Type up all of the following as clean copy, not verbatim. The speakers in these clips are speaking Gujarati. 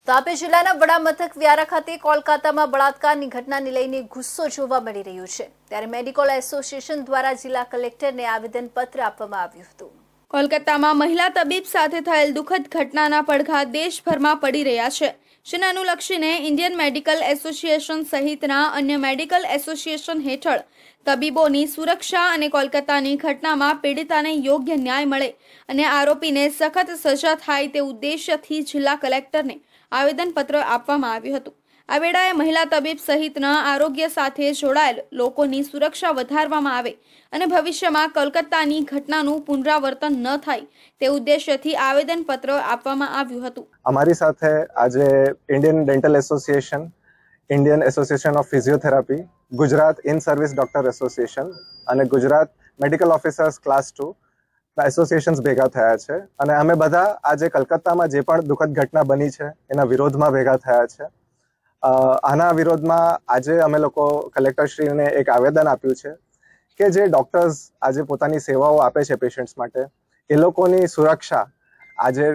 તાપી જિલ્લાના વડા મથક વ્યારા ખાતે કોલકાતામાં બળાત્કારની ઘટનાને લઈને ગુસ્સો જોવા મળી રહ્યો છે। ત્યારે મેડિકલ એસોસિએશન દ્વારા જિલ્લા કલેક્ટરને આવેદનપત્ર આપવામાં આવ્યું હતું। કોલકાતામાં મહિલા તબીબ સાથે થયેલ દુઃખદ ઘટનાના પડઘા દેશભરમાં પડી રહ્યા છે, જેને અનુલક્ષીને ઇન્ડિયન મેડિકલ એસોસિએશન સહિતના અન્ય મેડિકલ એસોસિએશન હેઠળ તબીબોની સુરક્ષા અને કોલકાતાની ઘટનામાં પીડિતાને યોગ્ય ન્યાય મળે અને આરોપીને સખત સજા થાય તે ઉદ્દેશ્યથી જિલ્લા કલેક્ટરને આવેદનપત્ર આપવામાં આવ્યું હતું। આ વેળાએ મહિલા તબીબ સહિતના આરોગ્ય સાથે જોડાયેલ લોકોની સુરક્ષા વધારવામાં આવે અને ભવિષ્યમાં કોલકાતાની ઘટનાનું પુનરાવર્તન ન થાય તે ઉદ્દેશ્યથી આવેદનપત્ર આપવામાં આવ્યું હતું। અમારી સાથે આજે Indian dental association, Indian association of physiotherapy, Gujarat in service doctor association અને Gujarat medical officers class 2 associations ભેગા થયા છે અને અમે બધા આજે કલકત્તામાં જે પણ દુઃખદ ઘટના બની છે એના વિરોધમાં ભેગા થયા છે। આના વિરોધમાં આજે અમે લોકો કલેક્ટરશ્રીને એક આવેદન આપ્યું છે કે જે ડોક્ટર્સ આજે પોતાની સેવાઓ આપે છે પેશન્ટ્સ માટે, એ લોકોની સુરક્ષા આજે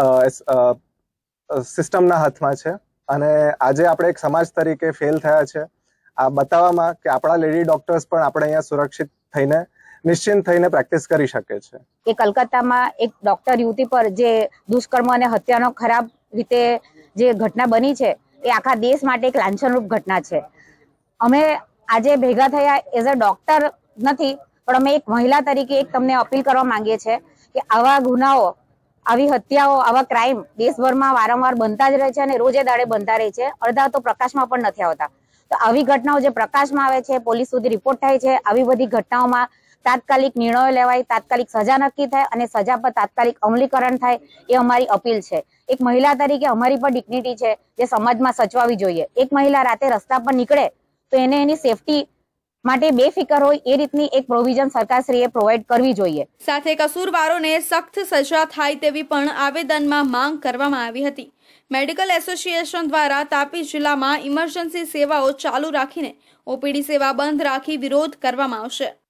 સિસ્ટમના હાથમાં છે અને આજે આપણે એક સમાજ તરીકે ફેલ થયા છે આ બતાવવામાં કે આપણા લેડી ડોક્ટર્સ પણ આપણે અહીંયા સુરક્ષિત થઈને નિશ્ચિંત થઈને પ્રેક્ટિસ કરી શકે છે। એ કલકત્તામાં એક ડોક્ટર યુવતી પર જે દુષ્કર્મ અને હત્યાનો ખરાબ રીતે જે ઘટના બની છે એ આખા દેશ માટે એક લાંછનરૂપ ઘટના છે। અમે આજે ભેગા થયા એઝ અ ડોક્ટર નથી, પણ અમે એક મહિલા તરીકે એક તમને અપીલ કરવા માંગીએ છીએ કે આવા ગુનાઓ, આવી હત્યાઓ, આવા ક્રાઇમ દેશભરમાં વારંવાર બનતા જ રહે છે અને રોજે દાડે બનતા રહે છે। અડધા તો પ્રકાશમાં પણ નથી આવતા। તો આવી ઘટનાઓ જે પ્રકાશમાં આવે છે, પોલીસ સુધી રિપોર્ટ થાય છે, આવી બધી ઘટનાઓમાં તાત્કાલિક નિર્ણયો લેવાય, તાત્કાલિક સજા નક્કી થાય અને સજા પર તાત્કાલિક અમલીકરણ થાય એ અમારી અપીલ છે। એક મહિલા તરીકે અમારી પર ડિગ્નિટી છે જે સમાજમાં સચવાવી જોઈએ। એક મહિલા રાતે રસ્તા પર નીકળે તો એને એની સેફટી માટે બેફિકર હોય એ રીતની એક પ્રોવિઝન સરકારશ્રીએ પ્રોવાઈડ કરવી જોઈએ। સાથે કસૂરવારોને સખ્ત સજા થાય તેવી પણ આવેદનમાં માંગ કરવામાં આવી હતી। મેડિકલ એસોસિએશન દ્વારા તાપી જિલ્લામાં ઇમરજન્સી સેવાઓ ચાલુ રાખીને ઓપીડી સેવા બંધ રાખી વિરોધ કરવામાં આવશે।